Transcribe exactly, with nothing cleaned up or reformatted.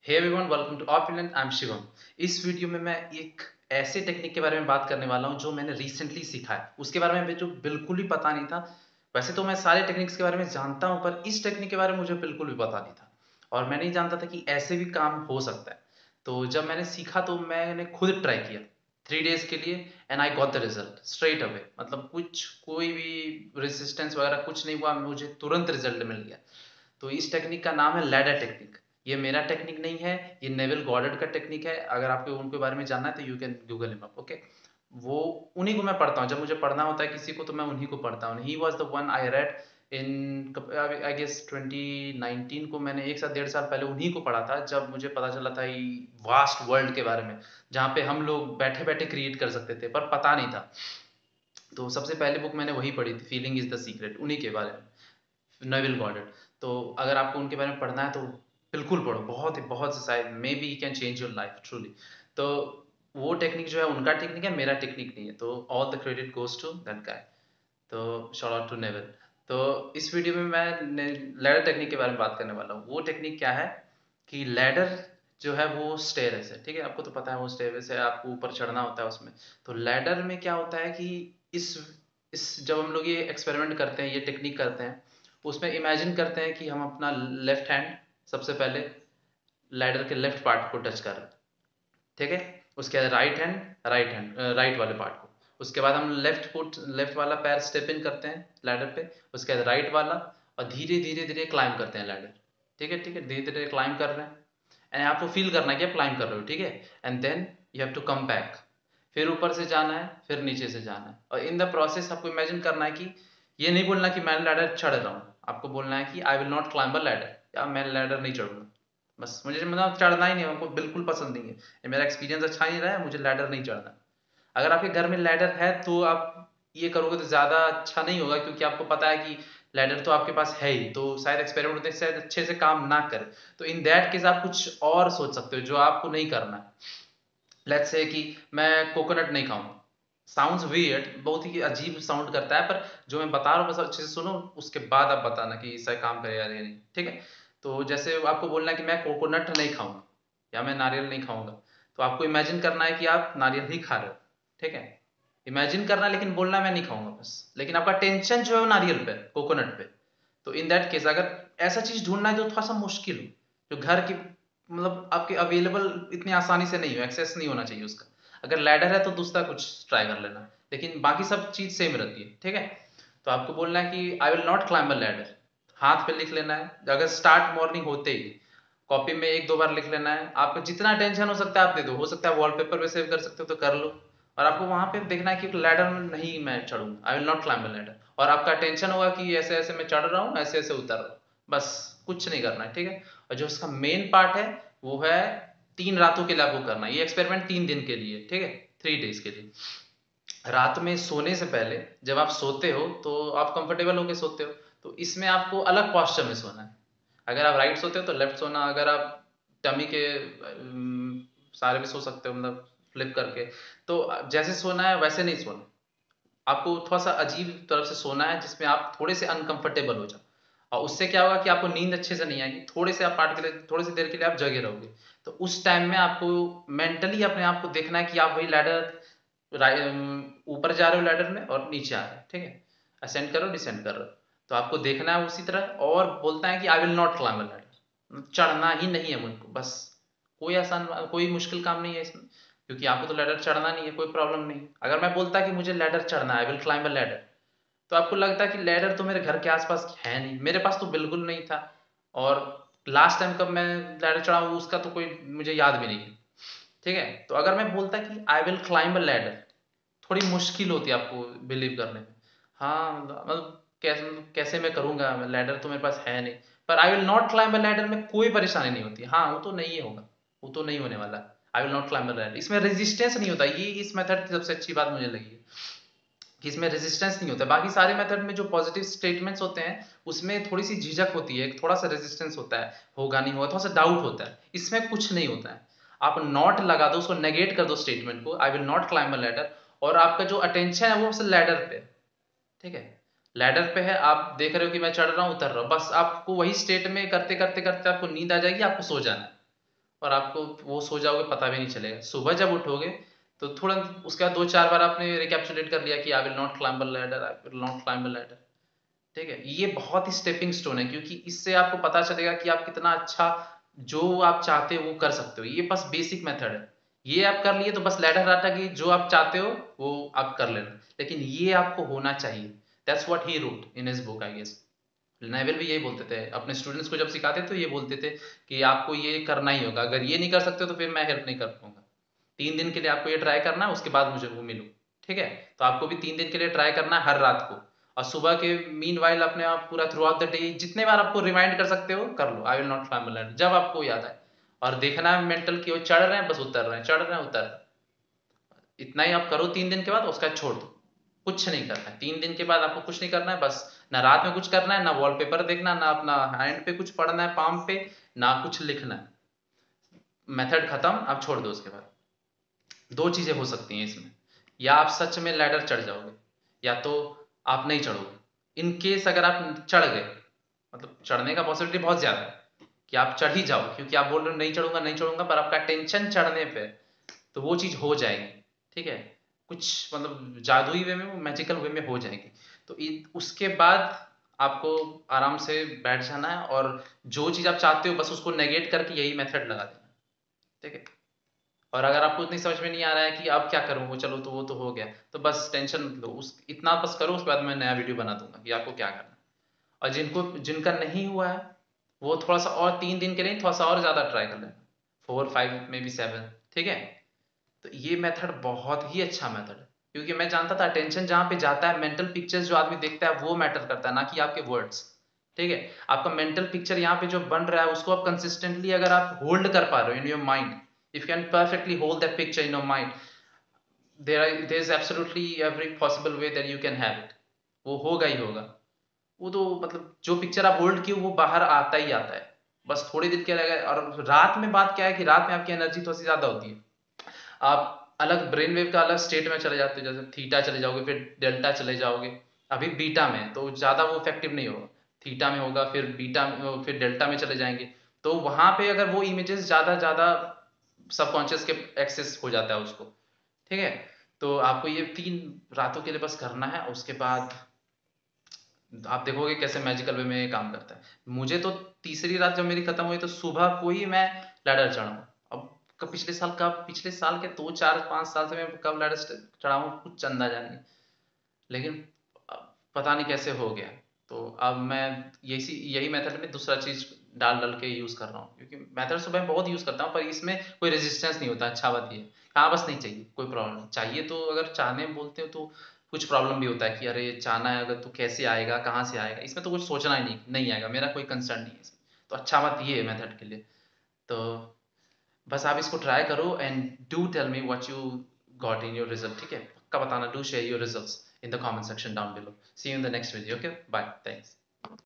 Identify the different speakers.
Speaker 1: Hey everyone, welcome to opinion. I am Shivam. इस video में मैं एक ऐसे टेक्निक के बारे में बात करने वाला हूं जो मैंने रिसेंटली सीखा है। उसके बारे में मुझे बिल्कुल भी पता नहीं था। वैसे तो मैं सारे टेक्निक्स के बारे में जानता हूं, पर इस टेक्निक के बारे में मुझे बिल्कुल भी पता नहीं था और मैं नहीं जानता था कि ऐसे भी काम हो सकता है। तो जब मैंने सीखा तो मैंने खुद ट्राई किया थ्री डेज के लिए and I got the result straight away. मतलब कुछ कोई भी रेजिस्टेंस वगैरह कुछ नहीं हुआ, मुझे तुरंत रिजल्ट मिल गया। तो इस टेक्निक का नाम है लैडर टेक्निक। ये मेरा टेक्निक नहीं है, ये नेविल गॉर्डन का टेक्निक है। अगर आपको उनके बारे में जानना है तो you can google him up. Okay, वो उन्हीं को मैं पढ़ता हूँ। जब मुझे पढ़ना होता है किसी को तो मैं उन्हीं को पढ़ता हूँ। He was the one I read in I guess twenty nineteen को। मैंने एक साल डेढ़ साल पहले उन्हीं को पढ़ा था, जब मुझे पता चला था वास्ट वर्ल्ड के बारे में, जहाँ पे हम लोग बैठे बैठे क्रिएट कर सकते थे पर पता नहीं था। तो सबसे पहले बुक मैंने वही पढ़ी थी, फीलिंग इज द सीक्रेट, उन्हीं के बारे में, नेविल गॉर्डन। तो अगर आपको उनके बारे में पढ़ना है तो बिल्कुल पढ़ो, बहुत ही बहुत से, शायद maybe can change your life truly. तो वो टेक्निक जो है उनका टेक्निक है, मेरा टेक्निक नहीं है। तो all the credit goes to that guy. तो शॉट आउट टू नेविल। तो इस वीडियो में मैं लैडर टेक्निक के बारे में बात करने वाला हूँ। वो टेक्निक क्या है कि लैडर जो है वो स्टेयर्स है, ठीक है, आपको तो पता है वो स्टेयर्स है, आपको ऊपर चढ़ना होता है उसमें। तो लैडर में क्या होता है कि इस इस जब हम लोग ये एक्सपेरिमेंट करते हैं, ये टेक्निक करते हैं, उसमें इमेजिन करते हैं कि हम अपना लेफ्ट हैंड सबसे पहले लैडर के लेफ्ट पार्ट को टच कर रहे हैं, ठीक है। उसके बाद right hand right hand right वाले पार्ट को। उसके बाद हम लेफ्ट फुट लेफ्ट वाला पैर स्टेप इन करते हैं लैडर पे। उसके बाद राइट वाला, और धीरे धीरे धीरे क्लाइंब करते हैं लैडर, ठीक है, ठीक है, धीरे धीरे क्लाइंब कर रहे हैं। एंड आपको फील करना है कि आप क्लाइंब कर रहे हो, ठीक है। And then you have to come back. फिर ऊपर से जाना है, फिर नीचे से जाना है, और इन द प्रोसेस आपको इमेजिन करना है कि ये नहीं बोलना कि मैं लैडर चढ़ रहा हूँ, आपको बोलना है कि I will not climb a ladder, या मैं लैडर नहीं चढ़ूंगा। बस मुझे मतलब चढ़ना ही नहीं है, हमको बिल्कुल पसंद नहीं है, ये मेरा एक्सपीरियंस अच्छा नहीं रहा है, मुझे लैडर नहीं चढ़ना। अगर आपके घर में लैडर है तो आप ये करोगे तो ज़्यादा अच्छा नहीं होगा, क्योंकि आपको पता है कि लैडर तो आपके पास है ही, तो शायद एक्सपेरिमेंट होते शायद अच्छे से काम ना करे। तो इन दैट केस आप कुछ और सोच सकते हो जो आपको नहीं करना है। लेट्स से कि मैं कोकोनट नहीं खाऊंगा। साउंड्स वियर्ड, बहुत ही अजीब साउंड करता है, पर जो मैं बता रहा हूँ बस अच्छे से सुनो, उसके बाद आप बताना कि इससे काम करेगा या नहीं, ठीक है। तो जैसे आपको बोलना है कि मैं कोकोनट नहीं खाऊंगा या मैं नारियल नहीं खाऊंगा, तो आपको इमेजिन करना है कि आप नारियल ही खा रहे हो, ठीक है। इमेजिन करना, लेकिन बोलना मैं नहीं खाऊंगा बस। लेकिन आपका टेंशन जो है वो नारियल पे, कोकोनट पे। तो इन दैट केस अगर ऐसा चीज ढूंढना है जो थोड़ा सा मुश्किल हो, जो घर की मतलब आपके अवेलेबल इतनी आसानी से नहीं हो, एक्सेस नहीं होना चाहिए उसका, अगर लैडर है तो दूसरा कुछ ट्राई कर लेना, लेकिन बाकी सब चीज सेम रहती है, ठीक है। तो आपको बोलना है कि I will not climb a ladder, हाथ पे लिख लेना है। अगर स्टार्ट मॉर्निंग होते ही कॉपी में एक दो बार लिख लेना है। आपको जितना टेंशन हो सकता है आप दे दो, हो सकता है वॉलपेपर पे सेव कर सकते हो तो कर लो। और आपको वहां पे देखना है कि लैडर में नहीं मैं चढ़ूंगा, I will not climb a ladder. और आपका टेंशन होगा कि ऐसे ऐसे मैं चढ़ रहा हूँ, ऐसे ऐसे उतर रहा हूँ, बस कुछ नहीं करना है, ठीक है। और जो उसका मेन पार्ट है वो है तीन रातों के लिए आपको करना है ये एक्सपेरिमेंट, तीन दिन के लिए, ठीक है, थ्री डेज के लिए। रात में सोने से पहले जब आप सोते हो तो आप कंफर्टेबल होकर सोते हो, तो इसमें आपको अलग पोस्चर में सोना है। अगर आप राइट सोते हो तो लेफ्ट सोना, अगर आप टमी के अम, सारे भी सो सकते हो, मतलब फ्लिप करके। तो जैसे सोना है वैसे नहीं सोना, आपको थोड़ा सा अजीब तरफ से सोना है जिसमें आप थोड़े से अनकंफर्टेबल हो जाओ। और उससे क्या होगा कि आपको नींद अच्छे से नहीं आएगी, थोड़े से आप पार्ट के लिए थोड़ी सी देर के लिए आप जगे रहोगे। तो उस टाइम में आपको मेंटली अपने आप को देखना है कि आप वही लैडर ऊपर जा रहे हो लैडर में और नीचे आ रहे हो, ठीक है, असेंड करो डिसेंड कर रहे हो। तो आपको देखना है उसी तरह, और बोलता है कि I will not climb ladder, चढ़ना ही नहीं है मुझको बस। कोई आसान कोई मुश्किल काम नहीं है इसमें, क्योंकि आपको तो लैडर चढ़ना नहीं है, कोई प्रॉब्लम नहीं। अगर मैं बोलता कि मुझे लैडर चढ़ना है, I will climb a ladder, तो आपको लगता है कि लैडर तो मेरे घर के आसपास है नहीं, मेरे पास तो बिल्कुल नहीं था। और लास्ट टाइम कब मैं लैडर चढ़ा हूँ उसका तो कोई मुझे याद भी नहीं है, ठीक है। तो अगर मैं बोलता कि I will climb a ladder, थोड़ी मुश्किल होती है आपको बिलीव करने में। हाँ मतलब कैसे मतलब कैसे मैं करूंगा, लैडर तो मेरे पास है नहीं। पर I will not climb a ladder में कोई परेशानी नहीं होती, हाँ वो तो नहीं होगा, वो तो नहीं होने वाला। I will not climb a ladder, इसमें रेजिस्टेंस नहीं होता, ये इस मेथड की सबसे अच्छी बात मुझे लगी है कि इसमें रेजिस्टेंस नहीं होता। बाकी सारे मेथड में जो पॉजिटिव स्टेटमेंट्स होते हैं उसमें थोड़ी सी झिझक होती है, थोड़ा सा रेजिस्टेंस होता है, होगा नहीं होगा, थोड़ा सा डाउट होता है, इसमें कुछ नहीं होता है। आप नॉट लगा दो, उसको नेगेट कर दो स्टेटमेंट को, I will not climb a ladder, और आपका जो अटेंशन है वो सिर्फ लैडर पे, ठीक है, लैडर पे है, आप देख रहे हो कि मैं चढ़ रहा हूँ उतर रहा हूँ, बस आपको वही स्टेट में करते करते करते आपको नींद आ जाएगी, आपको सो जाना है। और आपको वो सो जाओगे पता भी नहीं चलेगा। सुबह जब उठोगे तो थोड़ा उसके बाद दो चार बार आपने रिकैप्चुलेट कर लिया कि I will not climb a ladder, I will not climb a ladder. ठीक है, ये बहुत ही स्टेपिंग स्टोन है, क्योंकि इससे आपको पता चलेगा कि आप कितना अच्छा जो आप चाहते हो वो कर सकते हो। ये बस बेसिक मेथड है, ये आप कर लिए तो बस लैडर डाटा की जो आप चाहते हो वो आप कर लेना, लेकिन ये आपको होना चाहिए। That's what he wrote in his book I guess. Neville भी यही बोलते थे अपने स्टूडेंट्स को जब सिखाते तो ये बोलते थे कि आपको ये करना ही होगा, अगर ये नहीं कर सकते तो फिर मैं हेल्प नहीं कर पाऊंगा। तीन दिन के लिए आपको ये ट्राई करना है, उसके बाद मुझे वो मिलूँ। ठीक है, तो आपको भी तीन दिन के लिए ट्राई करना है हर रात को, और सुबह के मीन वाइल अपने आप पूरा थ्रू आउट द डे जितने बार आपको रिमाइंड कर सकते हो कर लो, I will not climb a ladder, जब आपको याद आए। और देखना है मेंटल कि वो चढ़ रहे हैं बस उतर रहे हैं, चढ़ रहे हैं उतर रहे हैं। इतना ही आप करो तीन दिन के बाद, उसका छोड़ दो, कुछ नहीं करना है। तीन दिन के बाद आपको कुछ नहीं करना है, बस ना रात में कुछ करना है, ना वॉलपेपर देखना, ना अपना हैंड पे कुछ पढ़ना है, पाम पे ना कुछ लिखना है। मेथड खत्म, आप छोड़ दो। उसके बाद दो चीजें हो सकती हैं इसमें, या आप सच में लैडर चढ़ जाओगे या तो आप नहीं चढ़ोगे। इन केस अगर आप चढ़ गए, मतलब चढ़ने का पॉसिबिलिटी बहुत ज्यादा है कि आप चढ़ ही जाओ, क्योंकि आप बोल रहे हो नहीं चढ़ूंगा नहीं चढ़ूंगा, पर आपका टेंशन चढ़ने पे, तो वो चीज हो जाएगी। ठीक है, कुछ मतलब जादुई वे में, वो मैजिकल वे में हो जाएगी। तो इ- उसके बाद आपको आराम से बैठ जाना है, और जो चीज आप चाहते हो बस उसको नेगेट करके यही मेथड लगा देना। ठीक है, और अगर आपको इतनी समझ में नहीं आ रहा है कि अब क्या करूँ, वो चलो तो वो तो हो गया, तो बस टेंशन मत लो, उस इतना बस करो, उसके बाद मैं नया वीडियो बना दूंगा कि आपको क्या करना है। और जिनको जिनका नहीं हुआ है वो थोड़ा सा और तीन दिन के लिए थोड़ा सा और ज्यादा ट्राई कर लेना, four five maybe seven. ठीक है, तो ये मेथड बहुत ही अच्छा मेथड है, क्योंकि मैं जानता था टेंशन जहां पे जाता है, मेंटल पिक्चर्स जो आदमी देखता है वो मैटर करता है, ना कि आपके वर्ड्स। ठीक है, आपका मेंटल पिक्चर यहाँ पे जो बन रहा है उसको आप कंसिस्टेंटली अगर आप होल्ड कर पा रहे हो in your mind, if you can perfectly hold that picture in your mind, there are there is absolutely every possible way that you can have it. वो होगा ही होगा। वो तो मतलब जो पिक्चर आप होल्ड किए वो बाहर आता ही आता है, बस थोड़ी देर के लिए। और रात में बात क्या है कि रात में आपकी एनर्जी थोड़ी सी ज्यादा होती है, आप अलग ब्रेन वेव का अलग स्टेट में चले जाते हो, जैसे थीटा चले जाओगे फिर डेल्टा चले जाओगे। अभी बीटा में तो ज्यादा वो इफेक्टिव नहीं होगा, थीटा में होगा फिर बीटा में, फिर डेल्टा में चले जाएंगे। तो वहां पे अगर वो इमेजेस ज्यादा ज्यादा सबकॉन्शियस के एक्सेस हो जाता है उसको। ठीक है, तो आपको ये तीन रातों के लिए बस करना है, उसके बाद आप देखोगे कैसे मैजिकल वे में ये काम करता है। मुझे तो तीसरी रात जब मेरी खत्म हुई तो सुबह को ही मैं लैडर चढ़ा हूँ। अब कब पिछले साल कब पिछले साल के दो चार पांच साल से मैं कब लैडर चढ़ा हूँ कुछ चंदा जाने, लेकिन अब पता नहीं कैसे हो गया। तो अब मैं यही यही मेथड में दूसरा चीज डाल डाल के यूज कर रहा हूँ, क्योंकि मेथड सुबह बहुत यूज करता हूँ पर इसमें कोई रेजिस्टेंस नहीं होता। अच्छा बात ये, हाँ बस नहीं चाहिए कोई प्रॉब्लम नहीं चाहिए, तो अगर चाहने बोलते हो तो कुछ प्रॉब्लम भी होता है कि अरे चाहना है अगर तो कैसे आएगा कहाँ से आएगा, इसमें तो कुछ सोचना ही नहीं नहीं आएगा, मेरा कोई कंसर्न नहीं है इसमें। तो अच्छा बात ये है मेथड के लिए। तो बस आप इसको ट्राई करो and do tell me what you got in your result. ठीक है, पक्का बताना, do share your results in the comment section down below. See you in the next video. Okay, bye, thanks.